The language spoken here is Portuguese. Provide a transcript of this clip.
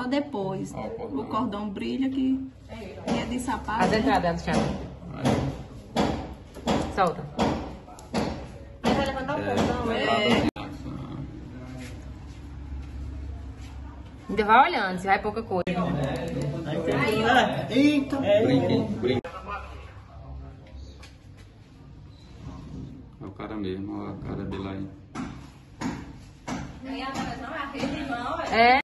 só depois. O cordão brilha que é de sapato. As entradas, Thiago. Solta. Aí vai levantar o cordão, né? Ainda vai olhando, se vai pouca coisa. Eita! Brinca. É o cara mesmo, olha a cara dele aí. É.